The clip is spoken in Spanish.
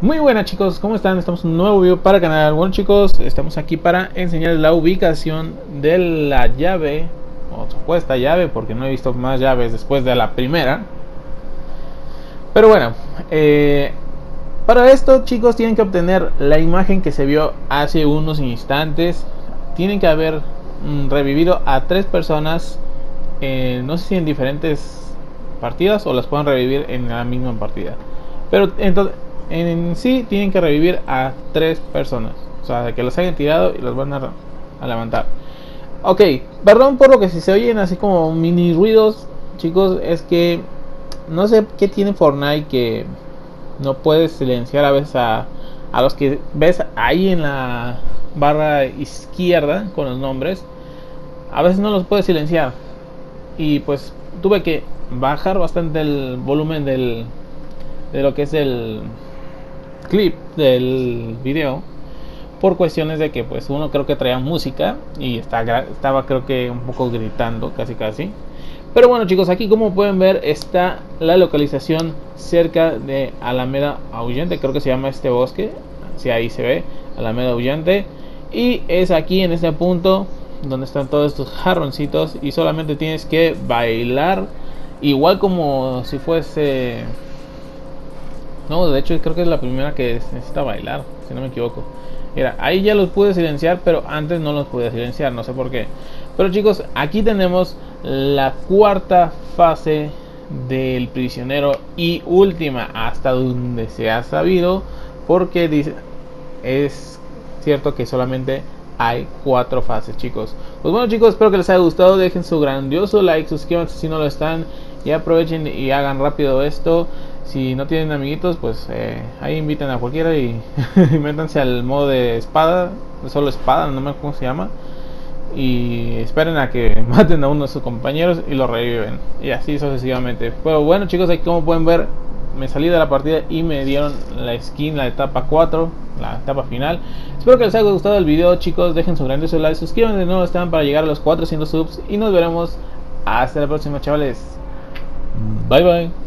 Muy buenas chicos, ¿cómo están? Estamos en un nuevo video para el canal. Bueno chicos, estamos aquí para enseñarles la ubicación de la llave, o supuesta llave, porque no he visto más llaves después de la primera. Pero bueno, para esto chicos tienen que obtener la imagen que se vio hace unos instantes. Tienen que haber revivido a 3 personas, no sé si en diferentes partidas o las pueden revivir en la misma partida. Pero entonces en sí tienen que revivir a 3 personas, o sea, que los hayan tirado y los van a levantar. Ok, perdón por lo que si se oyen así como mini ruidos, chicos, es que no sé qué tiene Fortnite que no puedes silenciar a veces a los que ves ahí en la barra izquierda con los nombres. A veces no los puedes silenciar y pues tuve que bajar bastante el volumen de lo que es el clip del video, por cuestiones de que pues uno creo que traía música y estaba creo que un poco gritando casi. Pero bueno chicos, aquí como pueden ver está la localización cerca de Alameda Aullante, creo que se llama este bosque, si ahí se ve Alameda Aullante, y es aquí en este punto donde están todos estos jarroncitos y solamente tienes que bailar igual como si fuese... No, de hecho creo que es la primera que necesita bailar, si no me equivoco. Mira, ahí ya los pude silenciar, pero antes no los pude silenciar, no sé por qué. Pero chicos, aquí tenemos la cuarta fase del prisionero y última hasta donde se ha sabido, porque dice, es cierto que solamente hay 4 fases, chicos. Pues bueno chicos, espero que les haya gustado, dejen su grandioso like, suscríbanse si no lo están y aprovechen y hagan rápido esto. Si no tienen amiguitos, pues ahí inviten a cualquiera y métanse al modo de espada, solo espada, no me acuerdo cómo se llama, y esperen a que maten a uno de sus compañeros y lo reviven, y así sucesivamente. Pero bueno chicos, aquí como pueden ver, me salí de la partida y me dieron la skin, la etapa 4, la etapa final. Espero que les haya gustado el video chicos, dejen su grandioso like, suscríbanse de nuevo, están para llegar a los 400 subs y nos veremos hasta la próxima, chavales. Bye bye.